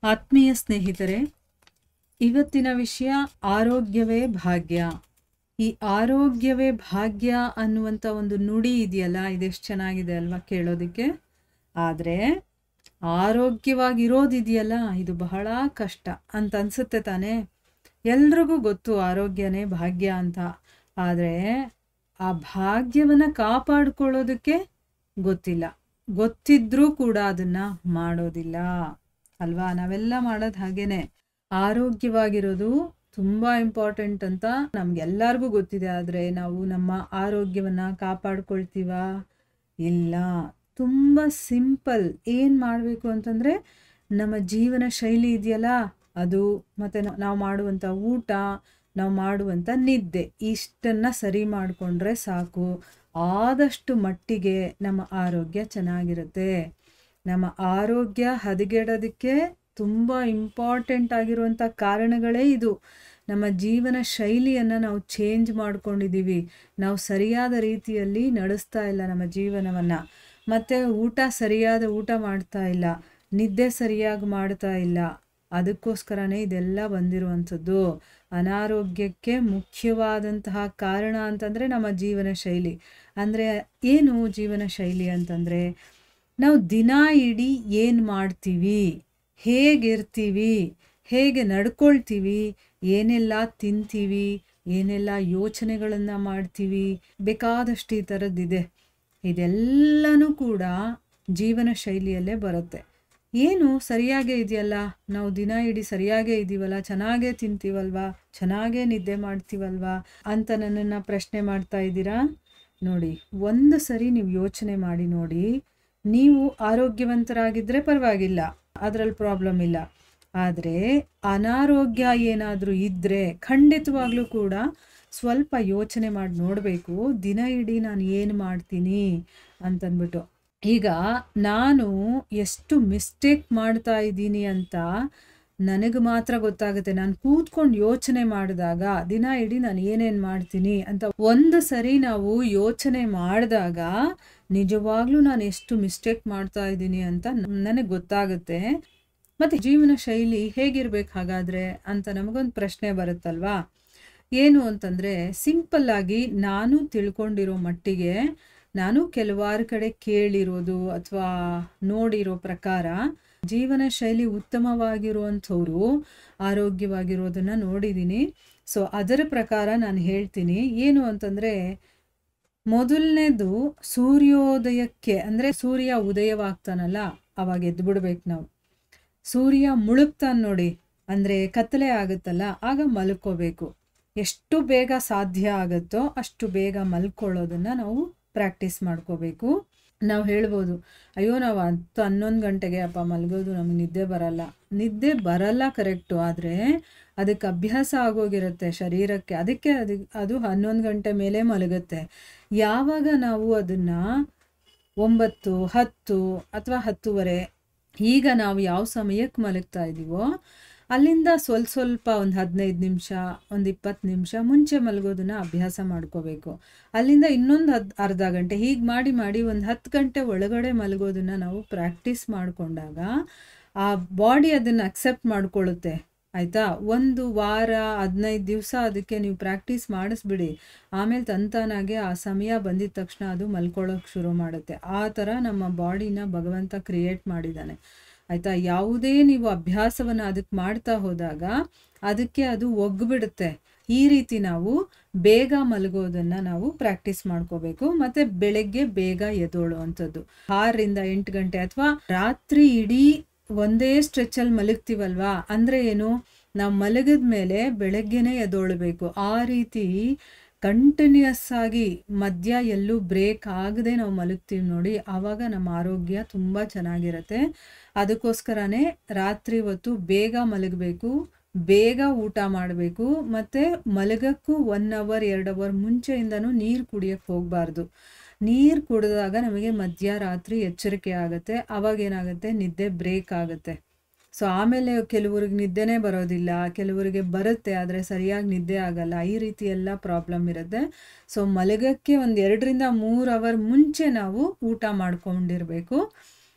ಆತ್ಮೀಯ ಸ್ನೇಹಿತರೆ, ಇವತ್ತಿನ ವಿಷಯ ಆರೋಗ್ಯವೇ ಭಾಗ್ಯ. ಈ ಆರೋಗ್ಯವೇ ಭಾಗ್ಯ ಅನ್ನುವಂಥ ಒಂದು ನುಡಿ ಇದೆಯಲ್ಲ, ಇದೆಷ್ಟು ಚೆನ್ನಾಗಿದೆ ಅಲ್ವಾ ಕೇಳೋದಕ್ಕೆ. ಆದರೆ ಆರೋಗ್ಯವಾಗಿರೋದಿದೆಯಲ್ಲ, ಇದು ಬಹಳ ಕಷ್ಟ ಅಂತ ಅನಿಸುತ್ತೆ ತಾನೇ. ಎಲ್ರಿಗೂ ಗೊತ್ತು ಆರೋಗ್ಯನೇ ಭಾಗ್ಯ ಅಂತ. ಆದರೆ ಆ ಭಾಗ್ಯವನ್ನು ಕಾಪಾಡಿಕೊಳ್ಳೋದಕ್ಕೆ ಗೊತ್ತಿಲ್ಲ. ಗೊತ್ತಿದ್ರೂ ಕೂಡ ಅದನ್ನು ಮಾಡೋದಿಲ್ಲ ಅಲ್ವಾ. ನಾವೆಲ್ಲ ಮಾಡೋದು ಹಾಗೇನೆ. ಆರೋಗ್ಯವಾಗಿರೋದು ತುಂಬ ಇಂಪಾರ್ಟೆಂಟ್ ಅಂತ ನಮಗೆಲ್ಲರಿಗೂ ಗೊತ್ತಿದೆ. ಆದರೆ ನಾವು ನಮ್ಮ ಆರೋಗ್ಯವನ್ನು ಕಾಪಾಡ್ಕೊಳ್ತೀವ? ಇಲ್ಲ. ತುಂಬ ಸಿಂಪಲ್. ಏನು ಮಾಡಬೇಕು ಅಂತಂದರೆ, ನಮ್ಮ ಜೀವನ ಶೈಲಿ ಇದೆಯಲ್ಲ ಅದು, ಮತ್ತು ನಾವು ಮಾಡುವಂಥ ಊಟ, ನಾವು ಮಾಡುವಂಥ ನಿದ್ದೆ, ಇಷ್ಟನ್ನು ಸರಿ ಮಾಡಿಕೊಂಡ್ರೆ ಸಾಕು. ಆದಷ್ಟು ಮಟ್ಟಿಗೆ ನಮ್ಮ ಆರೋಗ್ಯ ಚೆನ್ನಾಗಿರುತ್ತೆ. ನಮ್ಮ ಆರೋಗ್ಯ ಹದಗೆಡೋದಕ್ಕೆ ತುಂಬ ಇಂಪಾರ್ಟೆಂಟ್ ಆಗಿರುವಂಥ ಕಾರಣಗಳೇ ಇದು. ನಮ್ಮ ಜೀವನ ಶೈಲಿಯನ್ನು ನಾವು ಚೇಂಜ್ ಮಾಡ್ಕೊಂಡಿದ್ದೀವಿ. ನಾವು ಸರಿಯಾದ ರೀತಿಯಲ್ಲಿ ನಡೆಸ್ತಾ ಇಲ್ಲ ನಮ್ಮ ಜೀವನವನ್ನು. ಮತ್ತು ಸರಿಯಾದ ಊಟ ಮಾಡ್ತಾ ಇಲ್ಲ, ನಿದ್ದೆ ಸರಿಯಾಗಿ ಮಾಡ್ತಾ ಇಲ್ಲ. ಅದಕ್ಕೋಸ್ಕರನೇ ಇದೆಲ್ಲ ಬಂದಿರುವಂಥದ್ದು. ಅನಾರೋಗ್ಯಕ್ಕೆ ಮುಖ್ಯವಾದಂತಹ ಕಾರಣ ಅಂತಂದರೆ ನಮ್ಮ ಜೀವನ ಶೈಲಿ. ಅಂದರೆ ಏನು ಜೀವನ ಶೈಲಿ ಅಂತಂದರೆ, ನಾವು ದಿನ ಇಡೀ ಏನು ಮಾಡ್ತೀವಿ, ಹೇಗಿರ್ತೀವಿ, ಹೇಗೆ ನಡ್ಕೊಳ್ತೀವಿ, ಏನೆಲ್ಲ ತಿಂತೀವಿ, ಏನೆಲ್ಲ ಯೋಚನೆಗಳನ್ನು ಮಾಡ್ತೀವಿ, ಬೇಕಾದಷ್ಟು ಈ ಥರದ್ದಿದೆ. ಇದೆಲ್ಲನೂ ಕೂಡ ಜೀವನ ಶೈಲಿಯಲ್ಲೇ ಬರುತ್ತೆ. ಏನು ಸರಿಯಾಗೇ ಇದೆಯಲ್ಲ, ನಾವು ದಿನ ಇಡೀ ಸರಿಯಾಗೇ ಇದ್ದೀವಲ್ಲ, ಚೆನ್ನಾಗೇ ತಿಂತೀವಲ್ವಾ, ಚೆನ್ನಾಗೇ ನಿದ್ದೆ ಮಾಡ್ತೀವಲ್ವಾ ಅಂತ ನನ್ನನ್ನು ಪ್ರಶ್ನೆ ಮಾಡ್ತಾ ಇದ್ದೀರಾ? ನೋಡಿ, ಒಂದು ಸರಿ ನೀವು ಯೋಚನೆ ಮಾಡಿ ನೋಡಿ. ನೀವು ಆರೋಗ್ಯವಂತರಾಗಿದ್ದರೆ ಪರವಾಗಿಲ್ಲ, ಅದರಲ್ಲಿ ಪ್ರಾಬ್ಲಮ್ ಇಲ್ಲ. ಆದರೆ ಅನಾರೋಗ್ಯ ಏನಾದರೂ ಇದ್ದರೆ ಖಂಡಿತವಾಗ್ಲೂ ಕೂಡ ಸ್ವಲ್ಪ ಯೋಚನೆ ಮಾಡಿ ನೋಡಬೇಕು. ದಿನ ಇಡೀ ನಾನು ಏನು ಮಾಡ್ತೀನಿ ಅಂತಂದ್ಬಿಟ್ಟು. ಈಗ ನಾನು ಎಷ್ಟು ಮಿಸ್ಟೇಕ್ ಮಾಡ್ತಾ ಇದ್ದೀನಿ ಅಂತ ನನಗೆ ಮಾತ್ರ ಗೊತ್ತಾಗುತ್ತೆ. ನಾನು ಕೂತ್ಕೊಂಡು ಯೋಚನೆ ಮಾಡಿದಾಗ, ದಿನ ಇಡೀ ನಾನು ಏನೇನು ಮಾಡ್ತೀನಿ ಅಂತ ಒಂದು ಸರಿ ನಾವು ಯೋಚನೆ ಮಾಡಿದಾಗ ನಿಜವಾಗ್ಲೂ ನಾನು ಎಷ್ಟು ಮಿಸ್ಟೇಕ್ ಮಾಡ್ತಾ ಇದ್ದೀನಿ ಅಂತ ನನಗೆ ಗೊತ್ತಾಗುತ್ತೆ. ಮತ್ತು ಜೀವನ ಶೈಲಿ ಹೇಗಿರ್ಬೇಕು ಹಾಗಾದರೆ ಅಂತ ನಮಗೊಂದು ಪ್ರಶ್ನೆ ಬರುತ್ತಲ್ವಾ. ಏನು ಅಂತಂದರೆ, ಸಿಂಪಲ್ಲಾಗಿ ನಾನು ತಿಳ್ಕೊಂಡಿರೋ ಮಟ್ಟಿಗೆ, ನಾನು ಕೆಲವಾರು ಕಡೆ ಕೇಳಿರೋದು ಅಥವಾ ನೋಡಿರೋ ಪ್ರಕಾರ, ಜೀವನ ಶೈಲಿ ಉತ್ತಮವಾಗಿರುವಂಥವ್ರು ಆರೋಗ್ಯವಾಗಿರೋದನ್ನು ನೋಡಿದ್ದೀನಿ. ಸೊ ಅದರ ಪ್ರಕಾರ ನಾನು ಹೇಳ್ತೀನಿ. ಏನು ಅಂತಂದರೆ, ಮೊದಲನೇದು ಸೂರ್ಯೋದಯಕ್ಕೆ, ಅಂದರೆ ಸೂರ್ಯ ಉದಯವಾಗ್ತಾನಲ್ಲ ಅವಾಗ ಎದ್ದು ಬಿಡ್ಬೇಕು ನಾವು. ಸೂರ್ಯ ಮುಳುಗ್ತಾನೆ ನೋಡಿ, ಅಂದರೆ ಕತ್ತಲೆ ಆಗುತ್ತಲ್ಲ, ಆಗ ಮಲ್ಕೋಬೇಕು. ಎಷ್ಟು ಬೇಗ ಸಾಧ್ಯ ಆಗುತ್ತೋ ಅಷ್ಟು ಬೇಗ ಮಲ್ಕೊಳ್ಳೋದನ್ನು ನಾವು ಪ್ರಾಕ್ಟೀಸ್ ಮಾಡ್ಕೋಬೇಕು. ನಾವು ಹೇಳ್ಬೋದು, ಅಯ್ಯೋ ನಾವು 10-11 ಗಂಟೆಗೆ ಅಪ್ಪ ಮಲಗೋದು, ನಮಗೆ ನಿದ್ದೆ ಬರಲ್ಲ. ನಿದ್ದೆ ಬರಲ್ಲ ಕರೆಕ್ಟು, ಆದರೆ ಅದಕ್ಕೆ ಅಭ್ಯಾಸ ಆಗೋಗಿರುತ್ತೆ ಶರೀರಕ್ಕೆ. ಅದಕ್ಕೆ ಅದು 11 ಗಂಟೆ ಮೇಲೆ ಮಲಗುತ್ತೆ. ಯಾವಾಗ ನಾವು ಅದನ್ನು 9, 10 ಅಥವಾ 10:30, ಈಗ ನಾವು ಯಾವ ಸಮಯಕ್ಕೆ ಮಲಗ್ತಾ ಇದ್ದೀವೋ ಅಲ್ಲಿಂದ ಸ್ವಲ್ಪ ಒಂದು 15 ನಿಮಿಷ, ಒಂದು 20 ನಿಮಿಷ ಮುಂಚೆ ಮಲಗೋದನ್ನು ಅಭ್ಯಾಸ ಮಾಡ್ಕೋಬೇಕು. ಅಲ್ಲಿಂದ ಇನ್ನೊಂದು ಅರ್ಧ ಗಂಟೆ, ಹೀಗೆ ಮಾಡಿ ಮಾಡಿ ಒಂದು 10 ಗಂಟೆ ಒಳಗಡೆ ಮಲಗೋದನ್ನು ನಾವು ಪ್ರಾಕ್ಟೀಸ್ ಮಾಡಿಕೊಂಡಾಗ ಆ ಬಾಡಿ ಅದನ್ನು ಅಕ್ಸೆಪ್ಟ್ ಮಾಡ್ಕೊಳ್ಳುತ್ತೆ. ಆಯಿತಾ? ಒಂದು ವಾರ 15 ದಿವಸ ಅದಕ್ಕೆ ನೀವು ಪ್ರಾಕ್ಟೀಸ್ ಮಾಡಿಸ್ಬಿಡಿ. ಆಮೇಲೆ ತಂತಾನಾಗೆ ಆ ಸಮಯ ಬಂದಿದ ತಕ್ಷಣ ಅದು ಮಲ್ಕೊಳ್ಳೋಕೆ ಶುರು ಮಾಡುತ್ತೆ. ಆ ಥರ ನಮ್ಮ ಬಾಡಿನ ಭಗವಂತ ಕ್ರಿಯೇಟ್ ಮಾಡಿದ್ದಾನೆ. ಆಯಿತಾ? ಯಾವುದೇ ನೀವು ಅಭ್ಯಾಸವನ್ನು ಅದಕ್ಕೆ ಮಾಡ್ತಾ ಹೋದಾಗ ಅದಕ್ಕೆ ಅದು ಒಗ್ಬಿಡುತ್ತೆ. ಈ ರೀತಿ ನಾವು ಬೇಗ ಮಲಗೋದನ್ನು ನಾವು ಪ್ರಾಕ್ಟೀಸ್ ಮಾಡ್ಕೋಬೇಕು. ಮತ್ತು ಬೆಳಗ್ಗೆ ಬೇಗ ಎದ್ದೇಳುವಂಥದ್ದು 6ರಿಂದ 8 ಗಂಟೆ, ಅಥವಾ ರಾತ್ರಿ ಇಡೀ ಒಂದೇ ಸ್ಟ್ರೆಚ್ಚಲ್ಲಿ ಮಲಗ್ತೀವಲ್ವಾ, ಅಂದರೆ ಏನು, ನಾವು ಮಲಗಿದ ಮೇಲೆ ಬೆಳಗ್ಗೆನೇ ಎದ್ದೇಳಬೇಕು. ಆ ರೀತಿ ಕಂಟಿನ್ಯೂಸ್ ಆಗಿ ಮಧ್ಯ ಎಲ್ಲೂ ಬ್ರೇಕ್ ಆಗದೆ ನಾವು ಮಲಗ್ತೀವಿ ನೋಡಿ, ಆವಾಗ ನಮ್ಮ ಆರೋಗ್ಯ ತುಂಬ ಚೆನ್ನಾಗಿರುತ್ತೆ. ಅದಕ್ಕೋಸ್ಕರನೇ ರಾತ್ರಿ ಹೊತ್ತು ಬೇಗ ಮಲಗಬೇಕು, ಬೇಗ ಊಟ ಮಾಡಬೇಕು. ಮತ್ತು ಮಲಗಕ್ಕೂ 1 ಅವರ್ 2 ಅವರ್ ಮುಂಚೆಯಿಂದನೂ ನೀರು ಕುಡಿಯೋಕ್ಕೆ ಹೋಗಬಾರ್ದು. ನೀರು ಕುಡಿದಾಗ ನಮಗೆ ಮಧ್ಯರಾತ್ರಿ ಎಚ್ಚರಿಕೆ ಆಗುತ್ತೆ. ಆವಾಗೇನಾಗುತ್ತೆ, ನಿದ್ದೆ ಬ್ರೇಕ್ ಆಗುತ್ತೆ. ಸೊ ಆಮೇಲೆ ಕೆಲವ್ರಿಗೆ ನಿದ್ದೆನೇ ಬರೋದಿಲ್ಲ, ಕೆಲವರಿಗೆ ಬರುತ್ತೆ ಆದರೆ ಸರಿಯಾಗಿ ನಿದ್ದೆ ಆಗಲ್ಲ. ಈ ರೀತಿ ಎಲ್ಲ ಪ್ರಾಬ್ಲಮ್ ಇರುತ್ತೆ. ಸೊ ಮಲಗಕ್ಕೆ ಒಂದು 2ರಿಂದ 3 ಅವರ್ ಮುಂಚೆ ನಾವು ಊಟ ಮಾಡ್ಕೊಂಡಿರಬೇಕು.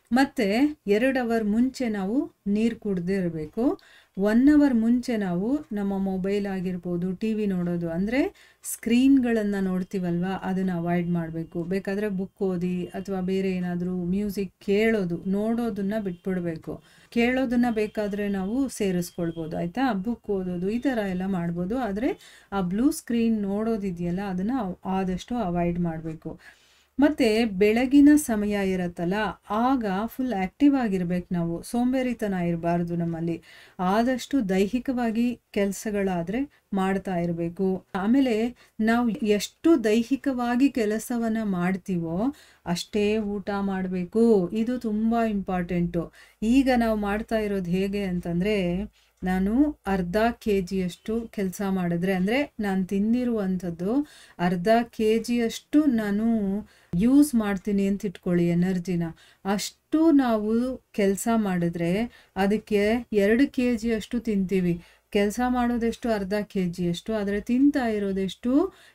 ಮತ್ತು 2 ಅವರ್ ಮುಂಚೆ ನಾವು ನೀರು ಕುಡ್ದಿರಬೇಕು. 1 ಅವರ್ ಮುಂಚೆ ನಾವು ನಮ್ಮ ಮೊಬೈಲ್ ಆಗಿರ್ಬೋದು, ಟಿ ವಿ ನೋಡೋದು ಅಂದರೆ ಸ್ಕ್ರೀನ್ಗಳನ್ನು ನೋಡ್ತೀವಲ್ವ, ಅದನ್ನು ಅವಾಯ್ಡ್ ಮಾಡಬೇಕು. ಬೇಕಾದರೆ ಬುಕ್ ಓದಿ ಅಥವಾ ಬೇರೆ ಏನಾದರೂ ಮ್ಯೂಸಿಕ್ ಕೇಳೋದು, ನೋಡೋದನ್ನು ಬಿಟ್ಬಿಡಬೇಕು. ಕೇಳೋದನ್ನು ಬೇಕಾದರೆ ನಾವು ಸೇರಿಸ್ಕೊಳ್ಬೋದು, ಆಯಿತಾ. ಬುಕ್ ಓದೋದು ಈ ಥರ ಎಲ್ಲ ಮಾಡ್ಬೋದು. ಆದರೆ ಆ ಬ್ಲೂ ಸ್ಕ್ರೀನ್ ನೋಡೋದಿದೆಯಲ್ಲ, ಅದನ್ನು ಆದಷ್ಟು ಅವಾಯ್ಡ್ ಮಾಡಬೇಕು. ಮತ್ತು ಬೆಳಗಿನ ಸಮಯ ಇರುತ್ತಲ್ಲ, ಆಗ ಫುಲ್ ಆ್ಯಕ್ಟಿವ್ ಆಗಿರ್ಬೇಕು ನಾವು. ಸೋಂಬೇರಿತನ ಇರಬಾರ್ದು ನಮ್ಮಲ್ಲಿ. ಆದಷ್ಟು ದೈಹಿಕವಾಗಿ ಕೆಲಸಗಳಾದರೆ ಮಾಡ್ತಾ ಇರಬೇಕು. ಆಮೇಲೆ ನಾವು ಎಷ್ಟು ದೈಹಿಕವಾಗಿ ಕೆಲಸವನ್ನು ಮಾಡ್ತೀವೋ ಅಷ್ಟೇ ಊಟ ಮಾಡಬೇಕು. ಇದು ತುಂಬ ಇಂಪಾರ್ಟೆಂಟು. ಈಗ ನಾವು ಮಾಡ್ತಾ ಇರೋದು ಹೇಗೆ ಅಂತಂದರೆ, ನಾನು ಅರ್ಧ ಕೆ ಜಿಯಷ್ಟು ಕೆಲಸ ಮಾಡಿದ್ರೆ, ಅಂದರೆ ನಾನು ತಿಂದಿರುವಂಥದ್ದು ಅರ್ಧ ಕೆ ಜಿಯಷ್ಟು ನಾನು ಯೂಸ್ ಮಾಡ್ತೀನಿ ಅಂತ ಇಟ್ಕೊಳ್ಳಿ ಎನರ್ಜಿನ. ಅಷ್ಟು ನಾವು ಕೆಲಸ ಮಾಡಿದ್ರೆ ಅದಕ್ಕೆ 2 ಕೆ ಜಿಯಷ್ಟು ತಿಂತೀವಿ. ಕೆಲಸ ಮಾಡೋದೆಷ್ಟು ಅರ್ಧ ಕೆ ಜಿಯಷ್ಟು, ಆದರೆ ತಿಂತಾ ಇರೋದೆಷ್ಟು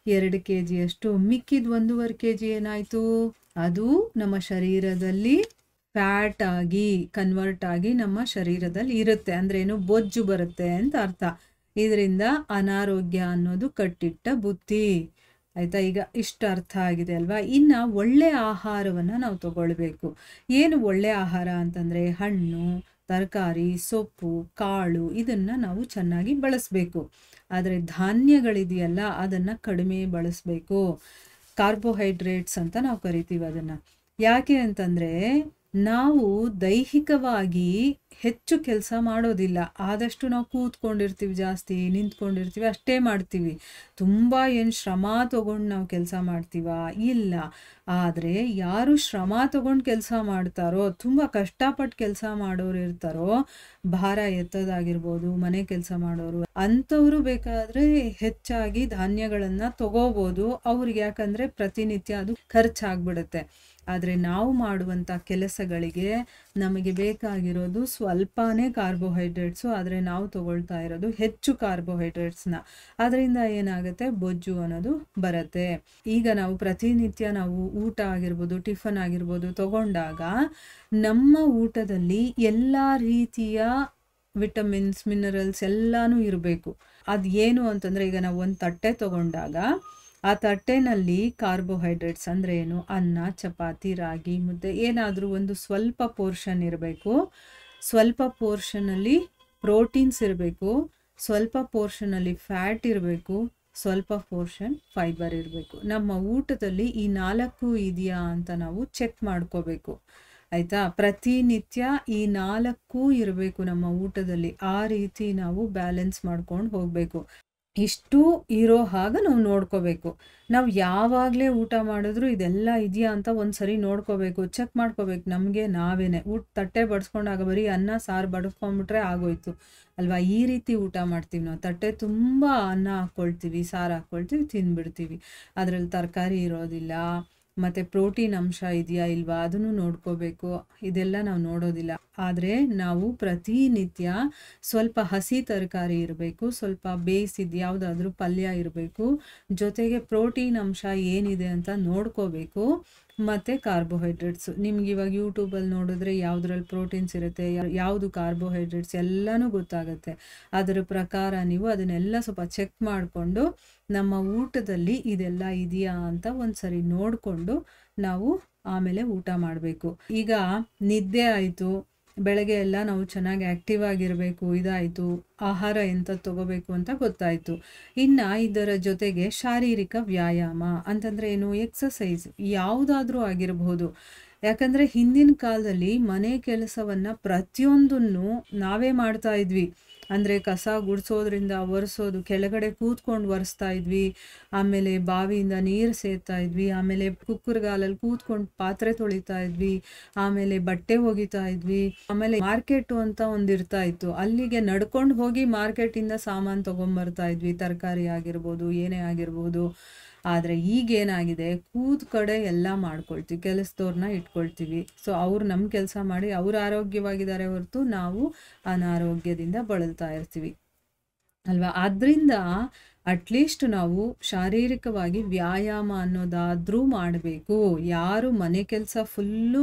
2 ಕೆ ಜಿಯಷ್ಟು. ಮಿಕ್ಕಿದ 1.5 ಕೆ ಜಿ ಏನಾಯಿತು, ಅದು ನಮ್ಮ ಶರೀರದಲ್ಲಿ ಫ್ಯಾಟ್ ಆಗಿ ಕನ್ವರ್ಟ್ ಆಗಿ ನಮ್ಮ ಶರೀರದಲ್ಲಿ ಇರುತ್ತೆ. ಅಂದ್ರೇನು, ಬೊಜ್ಜು ಬರುತ್ತೆ ಅಂತ ಅರ್ಥ. ಇದರಿಂದ ಅನಾರೋಗ್ಯ ಅನ್ನೋದು ಕಟ್ಟಿಟ್ಟ ಬುತ್ತಿ, ಆಯಿತಾ. ಈಗ ಇಷ್ಟು ಅರ್ಥ ಆಗಿದೆ ಅಲ್ವಾ. ಇನ್ನು ಒಳ್ಳೆ ಆಹಾರವನ್ನು ನಾವು ತಗೊಳ್ಬೇಕು. ಏನು ಒಳ್ಳೆ ಆಹಾರ ಅಂತಂದರೆ, ಹಣ್ಣು, ತರಕಾರಿ, ಸೊಪ್ಪು, ಕಾಳು, ಇದನ್ನು ನಾವು ಚೆನ್ನಾಗಿ ಬಳಸಬೇಕು. ಆದರೆ ಧಾನ್ಯಗಳಿದೆಯಲ್ಲ, ಅದನ್ನು ಕಡಿಮೆ ಬಳಸಬೇಕು. ಕಾರ್ಬೋಹೈಡ್ರೇಟ್ಸ್ ಅಂತ ನಾವು ಕರಿತೀವಿ ಅದನ್ನು. ಯಾಕೆ ಅಂತಂದರೆ, ನಾವು ದೈಹಿಕವಾಗಿ ಹೆಚ್ಚು ಕೆಲಸ ಮಾಡೋದಿಲ್ಲ. ಆದಷ್ಟು ನಾವು ಕೂತ್ಕೊಂಡಿರ್ತೀವಿ, ಜಾಸ್ತಿ ನಿಂತ್ಕೊಂಡಿರ್ತೀವಿ, ಅಷ್ಟೇ ಮಾಡ್ತೀವಿ. ತುಂಬ ಏನು ಶ್ರಮ ತಗೊಂಡು ನಾವು ಕೆಲಸ ಮಾಡ್ತೀವ? ಇಲ್ಲ. ಆದರೆ ಯಾರು ಶ್ರಮ ತಗೊಂಡು ಕೆಲಸ ಮಾಡ್ತಾರೋ, ತುಂಬ ಕಷ್ಟಪಟ್ಟು ಕೆಲಸ ಮಾಡೋರು ಇರ್ತಾರೋ, ಭಾರ ಎತ್ತೋದಾಗಿರ್ಬೋದು, ಮನೆ ಕೆಲಸ ಮಾಡೋರು, ಅಂಥವರು ಬೇಕಾದರೆ ಹೆಚ್ಚಾಗಿ ಧಾನ್ಯಗಳನ್ನು ತಗೋಬೋದು ಅವ್ರಿಗೆ. ಯಾಕಂದರೆ ಪ್ರತಿನಿತ್ಯ ಅದು ಖರ್ಚಾಗ್ಬಿಡುತ್ತೆ. ಆದರೆ ನಾವು ಮಾಡುವಂಥ ಕೆಲಸಗಳಿಗೆ ನಮಗೆ ಬೇಕಾಗಿರೋದು ಸ್ವಲ್ಪನೇ ಕಾರ್ಬೋಹೈಡ್ರೇಟ್ಸು, ಆದರೆ ನಾವು ತಗೊಳ್ತಾ ಇರೋದು ಹೆಚ್ಚು ಕಾರ್ಬೋಹೈಡ್ರೇಟ್ಸ್ನ. ಅದರಿಂದ ಏನಾಗುತ್ತೆ, ಬೊಜ್ಜು ಅನ್ನೋದು ಬರುತ್ತೆ. ಈಗ ನಾವು ಪ್ರತಿನಿತ್ಯ ನಾವು ಊಟ ಆಗಿರ್ಬೋದು, ಟಿಫನ್ ಆಗಿರ್ಬೋದು ತಗೊಂಡಾಗ ನಮ್ಮ ಊಟದಲ್ಲಿ ಎಲ್ಲ ರೀತಿಯ ವಿಟಮಿನ್ಸ್, ಮಿನರಲ್ಸ್ ಎಲ್ಲನೂ ಇರಬೇಕು. ಅದು ಏನು ಅಂತಂದರೆ, ಈಗ ನಾವು ಒಂದು ತಟ್ಟೆ ತಗೊಂಡಾಗ ಆ ತಟ್ಟೆನಲ್ಲಿ ಕಾರ್ಬೋಹೈಡ್ರೇಟ್ಸ್ ಅಂದರೆ ಏನು, ಅನ್ನ, ಚಪಾತಿ, ರಾಗಿ, ಮುದ್ದೆ, ಏನಾದರೂ ಒಂದು ಸ್ವಲ್ಪ ಪೋರ್ಷನ್ ಇರಬೇಕು. ಸ್ವಲ್ಪ ಪೋರ್ಷನಲ್ಲಿ ಪ್ರೋಟೀನ್ಸ್ ಇರಬೇಕು, ಸ್ವಲ್ಪ ಪೋರ್ಷನಲ್ಲಿ ಫ್ಯಾಟ್ ಇರಬೇಕು, ಸ್ವಲ್ಪ ಪೋರ್ಷನ್ ಫೈಬರ್ ಇರಬೇಕು. ನಮ್ಮ ಊಟದಲ್ಲಿ ಈ 4 ಇದೆಯಾ ಅಂತ ನಾವು ಚೆಕ್ ಮಾಡ್ಕೋಬೇಕು, ಆಯಿತಾ. ಪ್ರತಿನಿತ್ಯ ಈ 4 ಇರಬೇಕು ನಮ್ಮ ಊಟದಲ್ಲಿ. ಆ ರೀತಿ ನಾವು ಬ್ಯಾಲೆನ್ಸ್ ಮಾಡ್ಕೊಂಡು ಹೋಗಬೇಕು. ಇಷ್ಟು ಇರೋ ಹಾಗೆ ನಾವು ನೋಡ್ಕೋಬೇಕು. ನಾವು ಯಾವಾಗಲೇ ಊಟ ಮಾಡಿದ್ರು ಇದೆಲ್ಲ ಇದೆಯಾ ಅಂತ ಒಂದು ಸರಿ ನೋಡ್ಕೋಬೇಕು, ಚೆಕ್ ಮಾಡ್ಕೋಬೇಕು. ನಮಗೆ ನಾವೇನೆ ತಟ್ಟೆ ಬಡಿಸ್ಕೊಂಡಾಗ ಬರೀ ಅನ್ನ ಸಾರು ಬಡಿಸ್ಕೊಂಡ್ಬಿಟ್ರೆ ಆಗೋಯ್ತು ಅಲ್ವಾ. ಈ ರೀತಿ ಊಟ ಮಾಡ್ತೀವಿ ನಾವು. ತಟ್ಟೆ ತುಂಬ ಅನ್ನ ಹಾಕ್ಕೊಳ್ತೀವಿ, ಸಾರು ಹಾಕ್ಕೊಳ್ತೀವಿ, ತಿಂದ್ಬಿಡ್ತೀವಿ. ಅದರಲ್ಲಿ ತರಕಾರಿ ಇರೋದಿಲ್ಲ, ಮತ್ತು ಪ್ರೋಟೀನ್ ಅಂಶ ಇದೆಯಾ ಇಲ್ವಾ ಅದನ್ನು ನೋಡ್ಕೋಬೇಕು. ಇದೆಲ್ಲ ನಾವು ನೋಡೋದಿಲ್ಲ. ಆದರೆ ನಾವು ಪ್ರತಿನಿತ್ಯ ಸ್ವಲ್ಪ ಹಸಿ ತರಕಾರಿ ಇರಬೇಕು, ಸ್ವಲ್ಪ ಬೇಯಿಸಿದ್ದು ಯಾವುದಾದ್ರೂ ಪಲ್ಯ ಇರಬೇಕು, ಜೊತೆಗೆ ಪ್ರೋಟೀನ್ ಅಂಶ ಏನಿದೆ ಅಂತ ನೋಡ್ಕೋಬೇಕು. ಮತ್ತು ಕಾರ್ಬೋಹೈಡ್ರೇಟ್ಸು ನಿಮ್ಗೆ ಇವಾಗ ಯೂಟ್ಯೂಬಲ್ಲಿ ನೋಡಿದ್ರೆ ಯಾವುದ್ರಲ್ಲಿ ಪ್ರೋಟೀನ್ಸ್ ಇರುತ್ತೆ, ಯಾವುದು ಕಾರ್ಬೋಹೈಡ್ರೇಟ್ಸ್ ಎಲ್ಲನೂ ಗೊತ್ತಾಗುತ್ತೆ. ಅದರ ಪ್ರಕಾರ ನೀವು ಅದನ್ನೆಲ್ಲ ಸ್ವಲ್ಪ ಚೆಕ್ ಮಾಡಿಕೊಂಡು ನಮ್ಮ ಊಟದಲ್ಲಿ ಇದೆಲ್ಲ ಇದೆಯಾ ಅಂತ ಒಂದು ಸರಿ ನೋಡಿಕೊಂಡು ನಾವು ಆಮೇಲೆ ಊಟ ಮಾಡಬೇಕು. ಈಗ ನಿದ್ದೆ ಆಯಿತು, ಬೆಳಗ್ಗೆ ಎಲ್ಲ ನಾವು ಚೆನ್ನಾಗಿ ಆ್ಯಕ್ಟಿವ್ ಆಗಿರಬೇಕು, ಇದಾಯಿತು, ಆಹಾರ ಎಂಥದ್ದು ತಗೋಬೇಕು ಅಂತ ಗೊತ್ತಾಯಿತು. ಇನ್ನು ಇದರ ಜೊತೆಗೆ ಶಾರೀರಿಕ ವ್ಯಾಯಾಮ ಅಂತಂದರೆ ಏನು, ಎಕ್ಸಸೈಸ್ ಯಾವುದಾದ್ರೂ ಆಗಿರಬಹುದು. ಯಾಕಂದರೆ ಹಿಂದಿನ ಕಾಲದಲ್ಲಿ ಮನೆ ಕೆಲಸವನ್ನು ಪ್ರತಿಯೊಂದನ್ನು ನಾವೇ ಮಾಡ್ತಾ ಇದ್ವಿ. ಅಂದರೆ ಕಸ ಗುಡಿಸೋದ್ರಿಂದ ಒರೆಸೋದು, ಕೆಳಗಡೆ ಕೂತ್ಕೊಂಡು ಒರೆಸ್ತಾ ಇದ್ವಿ, ಆಮೇಲೆ ಬಾವಿಯಿಂದ ನೀರು ಸೇದ್ತಾ ಇದ್ವಿ, ಆಮೇಲೆ ಕುಕ್ಕರ್ಗಾಲಲ್ಲಿ ಕೂತ್ಕೊಂಡು ಪಾತ್ರೆ ತೊಳಿತಾ ಇದ್ವಿ, ಆಮೇಲೆ ಬಟ್ಟೆ ಒಗಿತಾ ಇದ್ವಿ, ಆಮೇಲೆ ಮಾರ್ಕೆಟು ಅಂತ ಒಂದು ಇರ್ತಾ ಇತ್ತು, ಅಲ್ಲಿಗೆ ನಡ್ಕೊಂಡು ಹೋಗಿ ಮಾರ್ಕೆಟಿಂದ ಸಾಮಾನು ತೊಗೊಂಬರ್ತಾ ಇದ್ವಿ, ತರಕಾರಿ ಆಗಿರ್ಬೋದು, ಏನೇ ಆಗಿರ್ಬೋದು. ಆದರೆ ಈಗೇನಾಗಿದೆ, ಕೂತ್ ಕಡೆ ಎಲ್ಲ ಮಾಡ್ಕೊಳ್ತೀವಿ, ಕೆಲಸದವ್ರನ್ನ ಇಟ್ಕೊಳ್ತೀವಿ. ಸೊ ಅವ್ರು ನಮ್ಮ ಕೆಲಸ ಮಾಡಿ ಅವ್ರು ಆರೋಗ್ಯವಾಗಿದ್ದಾರೆ ಹೊರತು ನಾವು ಅನಾರೋಗ್ಯದಿಂದ ಬಳಲ್ತಾ ಇರ್ತೀವಿ ಅಲ್ವಾ. ಆದ್ದರಿಂದ ಅಟ್ಲೀಸ್ಟ್ ನಾವು ಶಾರೀರಿಕವಾಗಿ ವ್ಯಾಯಾಮ ಅನ್ನೋದಾದರೂ ಮಾಡಬೇಕು. ಯಾರು ಮನೆ ಕೆಲಸ ಫುಲ್ಲು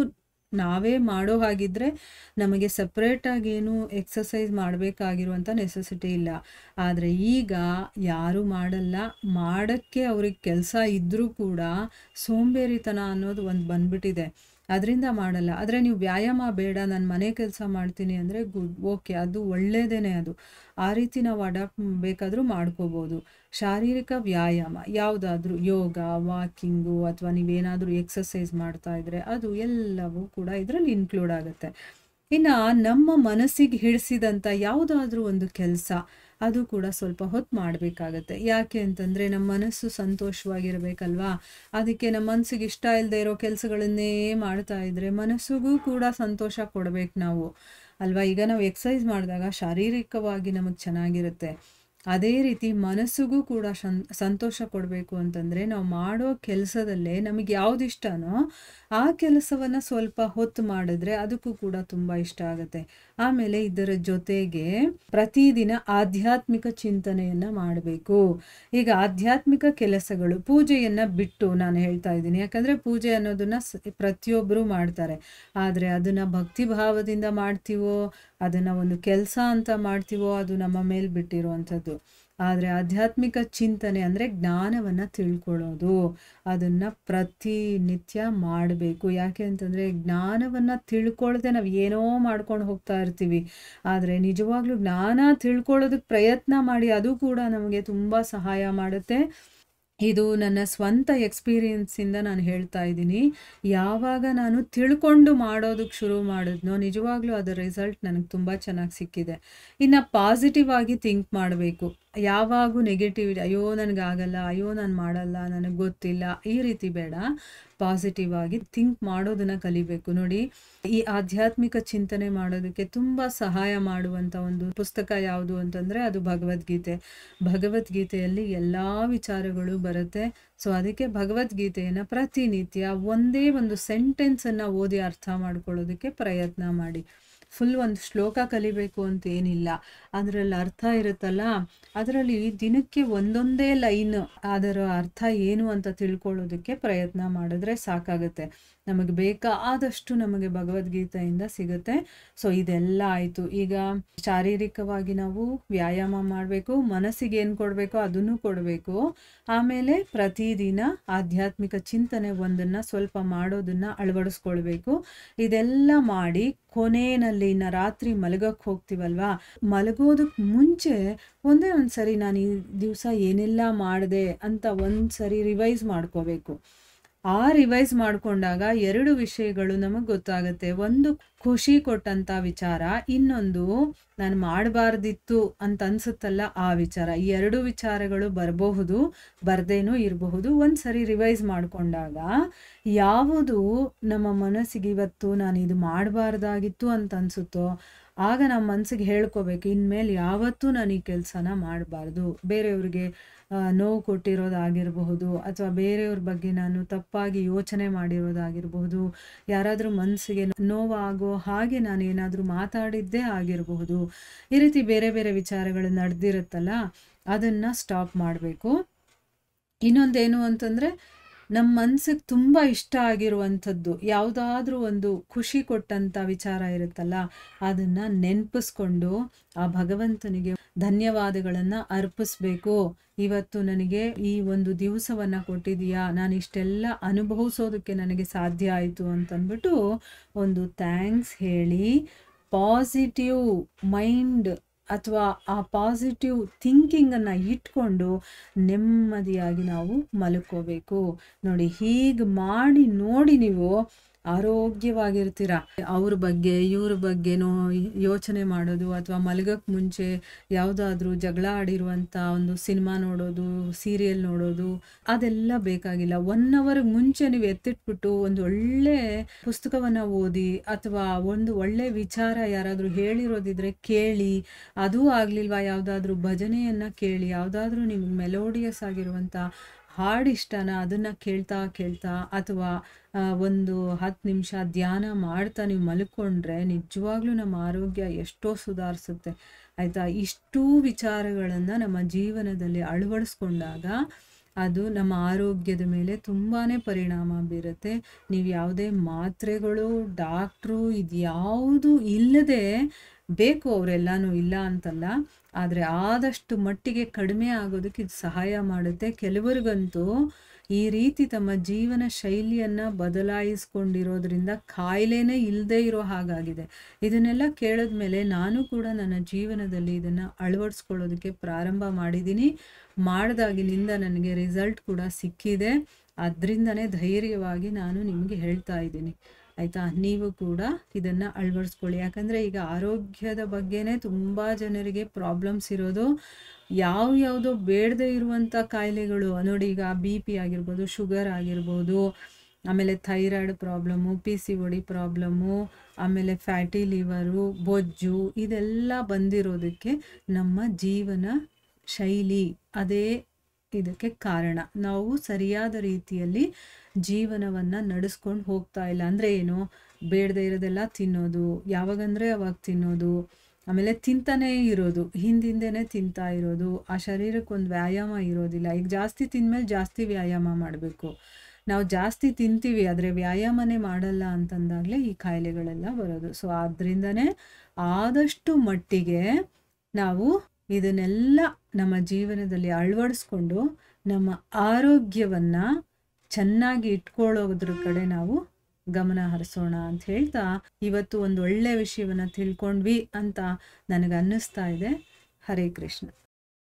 ನಾವೇ ಮಾಡೋ ಹಾಗಿದ್ರೆ ನಮಗೆ ಸಪ್ರೇಟಾಗಿ ಏನು ಎಕ್ಸಸೈಸ್ ಮಾಡಬೇಕಾಗಿರುವಂಥ ನೆಸೆಸಿಟಿ ಇಲ್ಲ. ಆದರೆ ಈಗ ಯಾರೂ ಮಾಡಲ್ಲ. ಮಾಡೋಕ್ಕೆ ಅವ್ರಿಗೆ ಕೆಲಸ ಇದ್ದರೂ ಕೂಡ ಸೋಂಬೇರಿತನ ಅನ್ನೋದು ಒಂದು ಬಂದ್ಬಿಟ್ಟಿದೆ. ಅದರಿಂದ ಮಾಡಲ್ಲ. ಆದರೆ ನೀವು ವ್ಯಾಯಾಮ ಬೇಡ, ನಾನು ಮನೆ ಕೆಲಸ ಮಾಡ್ತೀನಿ ಅಂದರೆ ಓಕೆ, ಅದು ಒಳ್ಳೆಯದೇ. ಅದು ಆ ರೀತಿ ನಾವು ಅಡಾಪ್ಟ್ ಬೇಕಾದರೂ ಮಾಡ್ಕೋಬೋದು. ಶಾರೀರಿಕ ವ್ಯಾಯಾಮ ಯಾವುದಾದ್ರೂ ಯೋಗ, ವಾಕಿಂಗು ಅಥವಾ ನೀವೇನಾದರೂ ಎಕ್ಸಸೈಸ್ ಮಾಡ್ತಾ ಇದ್ರೆ ಅದು ಎಲ್ಲವೂ ಕೂಡ ಇದರಲ್ಲಿ ಇನ್ಕ್ಲೂಡ್ ಆಗುತ್ತೆ. ಇನ್ನು ನಮ್ಮ ಮನಸ್ಸಿಗೆ ಹಿಡಿಸಿದಂಥ ಯಾವುದಾದ್ರೂ ಒಂದು ಕೆಲಸ ಅದು ಕೂಡ ಸ್ವಲ್ಪ ಹೊತ್ತು ಮಾಡಬೇಕಾಗತ್ತೆ. ಯಾಕೆ ಅಂತಂದರೆ ನಮ್ಮ ಮನಸ್ಸು ಸಂತೋಷವಾಗಿರಬೇಕಲ್ವಾ. ಅದಕ್ಕೆ ನಮ್ಮ ಮನಸ್ಸಿಗೆ ಇಷ್ಟ ಇಲ್ಲದೆ ಇರೋ ಕೆಲಸಗಳನ್ನೇ ಮಾಡ್ತಾ ಇದ್ದರೆ ಮನಸ್ಸಿಗೂ ಕೂಡ ಸಂತೋಷ ಕೊಡಬೇಕು ನಾವು ಅಲ್ವಾ. ಈಗ ನಾವು ಎಕ್ಸಸೈಸ್ ಮಾಡಿದಾಗ ಶಾರೀರಿಕವಾಗಿ ನಮಗೆ ಚೆನ್ನಾಗಿರುತ್ತೆ. ಅದೇ ರೀತಿ ಮನಸ್ಸಿಗೂ ಕೂಡ ಸಂತೋಷ ಕೊಡಬೇಕು ಅಂತಂದರೆ ನಾವು ಮಾಡೋ ಕೆಲಸದಲ್ಲೇ ನಮಗೆ ಯಾವುದು ಇಷ್ಟನೋ ಆ ಕೆಲಸವನ್ನು ಸ್ವಲ್ಪ ಹೊತ್ತು ಮಾಡಿದ್ರೆ ಅದಕ್ಕೂ ಕೂಡ ತುಂಬ ಇಷ್ಟ ಆಗುತ್ತೆ. ಆಮೇಲೆ ಇದರ ಜೊತೆಗೆ ಪ್ರತಿದಿನ ಆಧ್ಯಾತ್ಮಿಕ ಚಿಂತನೆಯನ್ನು ಮಾಡಬೇಕು. ಈಗ ಆಧ್ಯಾತ್ಮಿಕ ಕೆಲಸಗಳು ಪೂಜೆಯನ್ನು ಬಿಟ್ಟು ನಾನು ಹೇಳ್ತಾ ಇದ್ದೀನಿ, ಯಾಕಂದರೆ ಪೂಜೆ ಅನ್ನೋದನ್ನು ಪ್ರತಿಯೊಬ್ಬರು ಮಾಡ್ತಾರೆ. ಆದರೆ ಅದನ್ನು ಭಕ್ತಿ ಭಾವದಿಂದ ಮಾಡ್ತೀವೋ ಅದನ್ನು ಒಂದು ಕೆಲಸ ಅಂತ ಮಾಡ್ತೀವೋ ಅದು ನಮ್ಮ ಮೇಲೆ ಬಿಟ್ಟಿರುವಂಥದ್ದು. ಆದರೆ ಆಧ್ಯಾತ್ಮಿಕ ಚಿಂತನೆ ಅಂದರೆ ಜ್ಞಾನವನ್ನು ತಿಳ್ಕೊಳ್ಳೋದು, ಅದನ್ನು ಪ್ರತಿನಿತ್ಯ ಮಾಡಬೇಕು. ಯಾಕೆ ಅಂತಂದರೆ ಜ್ಞಾನವನ್ನು ತಿಳ್ಕೊಳ್ಳದೆ ನಾವು ಏನೋ ಮಾಡ್ಕೊಂಡು ಹೋಗ್ತಾ ಇರ್ತೀವಿ. ಆದರೆ ನಿಜವಾಗ್ಲೂ ಜ್ಞಾನ ತಿಳ್ಕೊಳ್ಳೋದಕ್ಕೆ ಪ್ರಯತ್ನ ಮಾಡಿ, ಅದು ಕೂಡ ನಮಗೆ ತುಂಬ ಸಹಾಯ ಮಾಡುತ್ತೆ. ಇದು ನನ್ನ ಸ್ವಂತ ಎಕ್ಸ್ಪೀರಿಯನ್ಸಿಂದ ನಾನು ಹೇಳ್ತಾ ಇದ್ದೀನಿ. ಯಾವಾಗ ನಾನು ತಿಳ್ಕೊಂಡು ಮಾಡೋದಕ್ಕೆ ಶುರು ಮಾಡಿದ್ನೋ ನಿಜವಾಗ್ಲೂ ಅದರ ರಿಸಲ್ಟ್ ನನಗೆ ತುಂಬ ಚೆನ್ನಾಗಿ ಸಿಕ್ಕಿದೆ. ಇನ್ನು ಪಾಸಿಟಿವ್ ಆಗಿ ಥಿಂಕ್ ಮಾಡಬೇಕು. ಯಾವಾಗೂ ನೆಗೆಟಿವ್, ಅಯ್ಯೋ ನನಗಾಗಲ್ಲ, ಅಯ್ಯೋ ನಾನು ಮಾಡಲ್ಲ, ನನಗೆ ಗೊತ್ತಿಲ್ಲ, ಈ ರೀತಿ ಬೇಡ. ಪಾಸಿಟಿವ್ ಆಗಿ ಥಿಂಕ್ ಮಾಡೋದನ್ನು ಕಲಿಬೇಕು. ನೋಡಿ, ಈ ಆಧ್ಯಾತ್ಮಿಕ ಚಿಂತನೆ ಮಾಡೋದಕ್ಕೆ ತುಂಬ ಸಹಾಯ ಮಾಡುವಂಥ ಒಂದು ಪುಸ್ತಕ ಯಾವುದು ಅಂತಂದರೆ ಅದು ಭಗವದ್ಗೀತೆ. ಭಗವದ್ಗೀತೆಯಲ್ಲಿ ಎಲ್ಲ ವಿಚಾರಗಳು ಬರುತ್ತೆ. ಸೊ ಅದಕ್ಕೆ ಭಗವದ್ಗೀತೆಯನ್ನು ಪ್ರತಿನಿತ್ಯ ಒಂದೇ ಒಂದು ಸೆಂಟೆನ್ಸನ್ನು ಓದಿ ಅರ್ಥ ಮಾಡ್ಕೊಳ್ಳೋದಕ್ಕೆ ಪ್ರಯತ್ನ ಮಾಡಿ. ಫುಲ್ ಒಂದು ಶ್ಲೋಕ ಕಲಿಬೇಕು ಅಂತ ಏನಿಲ್ಲ, ಅದರಲ್ಲಿ ಅರ್ಥ ಇರುತ್ತಲ್ಲ, ಅದರಲ್ಲಿ ದಿನಕ್ಕೆ ಒಂದೊಂದೇ ಲೈನ್ ಅದರ ಅರ್ಥ ಏನು ಅಂತ ತಿಳ್ಕೊಳ್ಳೋದಕ್ಕೆ ಪ್ರಯತ್ನ ಮಾಡಿದ್ರೆ ಸಾಕಾಗುತ್ತೆ. ನಮಗೆ ಬೇಕಾದಷ್ಟು ನಮಗೆ ಭಗವದ್ಗೀತೆಯಿಂದ ಸಿಗುತ್ತೆ. ಸೊ ಇದೆಲ್ಲ ಆಯಿತು. ಈಗ ಶಾರೀರಿಕವಾಗಿ ನಾವು ವ್ಯಾಯಾಮ ಮಾಡಬೇಕು, ಮನಸ್ಸಿಗೆ ಏನು ಕೊಡಬೇಕೋ ಅದನ್ನು ಕೊಡಬೇಕು. ಆಮೇಲೆ ಪ್ರತಿದಿನ ಆಧ್ಯಾತ್ಮಿಕ ಚಿಂತನೆ ಒಂದನ್ನು ಸ್ವಲ್ಪ ಮಾಡೋದನ್ನು ಅಳವಡಿಸ್ಕೊಳ್ಬೇಕು. ಇದೆಲ್ಲ ಮಾಡಿ ಕೊನೆಯಲ್ಲಿ ರಾತ್ರಿ ಮಲಗಕ್ಕೆ ಹೋಗ್ತೀವಲ್ವಾ, ಮಲಗೋದಕ್ಕೆ ಮುಂಚೆ ಒಂದೇ ಒಂದು ಸರಿ ನಾನು ಈ ದಿವಸ ಏನೆಲ್ಲ ಮಾಡಿದೆ ಅಂತ ಒಂದು ಸರಿ ರಿವೈಸ್ ಮಾಡ್ಕೋಬೇಕು. ಆ ರಿವೈಸ್ ಮಾಡಿಕೊಂಡಾಗ ಎರಡು ವಿಷಯಗಳು ನಮಗೆ ಗೊತ್ತಾಗುತ್ತೆ. ಒಂದು ಖುಷಿ ಕೊಟ್ಟಂಥ ವಿಚಾರ, ಇನ್ನೊಂದು ನಾನು ಮಾಡಬಾರ್ದಿತ್ತು ಅಂತ ಅನ್ಸುತ್ತಲ್ಲ ಆ ವಿಚಾರ. ಈ ಎರಡು ವಿಚಾರಗಳು ಬರಬಹುದು, ಬರ್ದೇನೂ ಇರಬಹುದು. ಒಂದು ಸರಿ ರಿವೈಸ್ ಮಾಡಿಕೊಂಡಾಗ ಯಾವುದು ನಮ್ಮ ಮನಸ್ಸಿಗೆ ಇವತ್ತು ನಾನು ಇದು ಮಾಡಬಾರ್ದಾಗಿತ್ತು ಅಂತ ಅನಿಸುತ್ತೋ ಆಗ ನಮ್ಮ ಮನಸ್ಸಿಗೆ ಹೇಳ್ಕೋಬೇಕು, ಇನ್ಮೇಲೆ ಯಾವತ್ತೂ ನಾನು ಈ ಕೆಲಸನ ಮಾಡಬಾರ್ದು. ಬೇರೆಯವ್ರಿಗೆ ನೋವು ಕೊಟ್ಟಿರೋದಾಗಿರಬಹುದು, ಅಥವಾ ಬೇರೆಯವ್ರ ಬಗ್ಗೆ ನಾನು ತಪ್ಪಾಗಿ ಯೋಚನೆ ಮಾಡಿರೋದಾಗಿರಬಹುದು, ಯಾರಾದರೂ ಮನಸ್ಸಿಗೆ ನೋವಾಗೋ ಹಾಗೆ ನಾನು ಏನಾದರೂ ಮಾತಾಡಿದ್ದೇ ಆಗಿರಬಹುದು. ಈ ರೀತಿ ಬೇರೆ ಬೇರೆ ವಿಚಾರಗಳು ನಡೆದಿರುತ್ತಲ್ಲ, ಅದನ್ನು ಸ್ಟಾಪ್ ಮಾಡಬೇಕು. ಇನ್ನೊಂದೇನು ಅಂತಂದರೆ, ನಮ್ಮ ಮನಸ್ಸಿಗೆ ತುಂಬ ಇಷ್ಟ ಆಗಿರುವಂಥದ್ದು ಯಾವುದಾದ್ರೂ ಒಂದು ಖುಷಿ ಕೊಟ್ಟಂಥ ವಿಚಾರ ಇರುತ್ತಲ್ಲ, ಅದನ್ನು ನೆನಪಿಸ್ಕೊಂಡು ಆ ಭಗವಂತನಿಗೆ ಧನ್ಯವಾದಗಳನ್ನು ಅರ್ಪಿಸ್ಬೇಕು. ಇವತ್ತು ನನಗೆ ಈ ಒಂದು ದಿವಸವನ್ನು ಕೊಟ್ಟಿದೀಯಾ, ನಾನು ಇಷ್ಟೆಲ್ಲ ಅನುಭವಿಸೋದಕ್ಕೆ ನನಗೆ ಸಾಧ್ಯ ಆಯಿತು ಅಂತಂದ್ಬಿಟ್ಟು ಒಂದು ಥ್ಯಾಂಕ್ಸ್ ಹೇಳಿ ಪಾಸಿಟಿವ್ ಮೈಂಡ್ ಅಥವಾ ಆ ಪಾಸಿಟಿವ್ ಥಿಂಕಿಂಗನ್ನು ಇಟ್ಕೊಂಡು ನೆಮ್ಮದಿಯಾಗಿ ನಾವು ಮಲ್ಕೋಬೇಕು. ನೋಡಿ, ಹೀಗೆ ಮಾಡಿ ನೋಡಿ ನೀವು ಆರೋಗ್ಯವಾಗಿರ್ತೀರ. ಅವ್ರ ಬಗ್ಗೆ ಇವ್ರ ಬಗ್ಗೆನೋ ಯೋಚನೆ ಮಾಡೋದು, ಅಥವಾ ಮಲಗಕ್ಕೆ ಮುಂಚೆ ಯಾವುದಾದ್ರೂ ಜಗಳ ಆಡಿರುವಂಥ ಒಂದು ಸಿನಿಮಾ ನೋಡೋದು, ಸೀರಿಯಲ್ ನೋಡೋದು, ಅದೆಲ್ಲ ಬೇಕಾಗಿಲ್ಲ. 1 ಅವರ್ ಮುಂಚೆ ನೀವು ಎತ್ತಿಟ್ಬಿಟ್ಟು ಒಂದು ಒಳ್ಳೆ ಪುಸ್ತಕವನ್ನು ಓದಿ, ಅಥವಾ ಒಂದು ಒಳ್ಳೆ ವಿಚಾರ ಯಾರಾದರೂ ಹೇಳಿರೋದಿದ್ರೆ ಕೇಳಿ, ಅದೂ ಆಗಲಿಲ್ವಾ ಯಾವುದಾದ್ರೂ ಭಜನೆಯನ್ನು ಕೇಳಿ, ಯಾವುದಾದ್ರೂ ನಿಮ್ಗೆ ಮೆಲೋಡಿಯಸ್ ಆಗಿರುವಂಥ ಹಾಡಿಷ್ಟನ ಅದನ್ನು ಕೇಳ್ತಾ ಕೇಳ್ತಾ, ಅಥವಾ ಒಂದು 10 ನಿಮಿಷ ಧ್ಯಾನ ಮಾಡ್ತಾ ನೀವು ಮಲ್ಕೊಂಡ್ರೆ ನಿಜವಾಗ್ಲೂ ನಮ್ಮ ಆರೋಗ್ಯ ಎಷ್ಟೋ ಸುಧಾರಿಸುತ್ತೆ. ಆಯಿತಾ? ಇಷ್ಟೂ ವಿಚಾರಗಳನ್ನು ನಮ್ಮ ಜೀವನದಲ್ಲಿ ಅಳವಡಿಸ್ಕೊಂಡಾಗ ಅದು ನಮ್ಮ ಆರೋಗ್ಯದ ಮೇಲೆ ತುಂಬಾ ಪರಿಣಾಮ ಬೀರುತ್ತೆ. ನೀವು ಯಾವುದೇ ಮಾತ್ರೆಗಳು, ಡಾಕ್ಟ್ರು ಇದ್ಯಾವುದು ಇಲ್ಲದೆ ಬೇಕು ಅವರೆಲ್ಲನೂ, ಇಲ್ಲ ಅಂತಲ್ಲ. ಆದರೆ ಆದಷ್ಟು ಮಟ್ಟಿಗೆ ಕಡಿಮೆ ಆಗೋದಕ್ಕೆ ಇದು ಸಹಾಯ ಮಾಡುತ್ತೆ. ಕೆಲವರಿಗಂತೂ ಈ ರೀತಿ ತಮ್ಮ ಜೀವನ ಶೈಲಿಯನ್ನು ಬದಲಾಯಿಸ್ಕೊಂಡಿರೋದ್ರಿಂದ ಕಾಯಿಲೆನೇ ಇಲ್ಲದೇ ಇರೋ ಹಾಗಾಗಿದೆ. ಇದನ್ನೆಲ್ಲ ಕೇಳಿದ್ಮೇಲೆ ನಾನು ಕೂಡ ನನ್ನ ಜೀವನದಲ್ಲಿ ಇದನ್ನು ಅಳವಡಿಸ್ಕೊಳ್ಳೋದಕ್ಕೆ ಪ್ರಾರಂಭ ಮಾಡಿದ್ದೀನಿ. ಮಾಡಿದಾಗಿನಿಂದ ನನಗೆ ರಿಸಲ್ಟ್ ಕೂಡ ಸಿಕ್ಕಿದೆ. ಅದರಿಂದನೇ ಧೈರ್ಯವಾಗಿ ನಾನು ನಿಮಗೆ ಹೇಳ್ತಾ ಇದ್ದೀನಿ, ಆಯಿತಾ? ನೀವು ಕೂಡ ಇದನ್ನು ಅಳವಡಿಸ್ಕೊಳ್ಳಿ. ಯಾಕಂದರೆ ಈಗ ಆರೋಗ್ಯದ ಬಗ್ಗೆನೇ ತುಂಬ ಜನರಿಗೆ ಪ್ರಾಬ್ಲಮ್ಸ್ ಇರೋದು. ಯಾವುದೋ ಬೇಡದೇ ಇರುವಂಥ ಕಾಯಿಲೆಗಳು ನೋಡಿ, ಈಗ BP ಆಗಿರ್ಬೋದು, ಶುಗರ್ ಆಗಿರ್ಬೋದು, ಆಮೇಲೆ ಥೈರಾಯ್ಡ್ ಪ್ರಾಬ್ಲಮ್ಮು, PCOD ಪ್ರಾಬ್ಲಮ್ಮು, ಆಮೇಲೆ ಫ್ಯಾಟಿ ಲಿವರು, ಬೊಜ್ಜು, ಇದೆಲ್ಲ ಬಂದಿರೋದಕ್ಕೆ ನಮ್ಮ ಜೀವನ ಶೈಲಿ ಅದೇ ಇದಕ್ಕೆ ಕಾರಣ. ನಾವು ಸರಿಯಾದ ರೀತಿಯಲ್ಲಿ ಜೀವನವನ್ನು ನಡೆಸ್ಕೊಂಡು ಹೋಗ್ತಾ ಇಲ್ಲ. ಅಂದರೆ ಏನು, ಬೇಡದೇ ಇರೋದೆಲ್ಲ ತಿನ್ನೋದು, ಯಾವಾಗಂದರೆ ಅವಾಗ ತಿನ್ನೋದು, ಆಮೇಲೆ ತಿಂತಾನೇ ಇರೋದು, ಹಿಂದಿಂದೇನೆ ತಿಂತಾ ಇರೋದು. ಆ ಶರೀರಕ್ಕೊಂದು ವ್ಯಾಯಾಮ ಇರೋದಿಲ್ಲ. ಈಗ ಜಾಸ್ತಿ ತಿಂದಮೇಲೆ ಜಾಸ್ತಿ ವ್ಯಾಯಾಮ ಮಾಡಬೇಕು. ನಾವು ಜಾಸ್ತಿ ತಿಂತೀವಿ ಆದರೆ ವ್ಯಾಯಾಮನೇ ಮಾಡಲ್ಲ ಅಂತಂದಾಗಲೇ ಈ ಕಾಯಿಲೆಗಳೆಲ್ಲ ಬರೋದು. ಸೊ ಆದ್ದರಿಂದನೇ ಆದಷ್ಟು ಮಟ್ಟಿಗೆ ನಾವು ಇದನ್ನೆಲ್ಲ ನಮ್ಮ ಜೀವನದಲ್ಲಿ ಅಳವಡಿಸ್ಕೊಂಡು ನಮ್ಮ ಆರೋಗ್ಯವನ್ನು ಚೆನ್ನಾಗಿ ಇಟ್ಕೊಳ್ಳೋದ್ರ ಕಡೆ ನಾವು ಗಮನ ಹರಿಸೋಣ ಅಂತ ಹೇಳ್ತಾ, ಇವತ್ತು ಒಂದು ಒಳ್ಳೆಯ ವಿಷಯವನ್ನು ತಿಳ್ಕೊಂಡ್ವಿ ಅಂತ ನನಗೆ ಅನ್ನಿಸ್ತಾ ಇದೆ. ಹರೇ ಕೃಷ್ಣ.